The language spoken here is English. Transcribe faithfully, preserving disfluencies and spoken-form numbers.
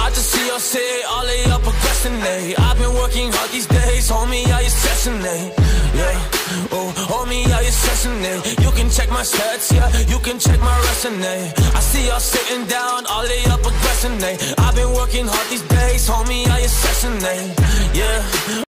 I just see y'all say all of y'all progressing, eh? I've been working hard these days, homie, how you stressing, eh? Yeah, oh, homie, how you stressing, eh? You can check my stats, yeah, you can check my resume. I see y'all sitting down, all of y'all progressing, eh? I've been working hard these days, homie, how you stressing, eh? Yeah.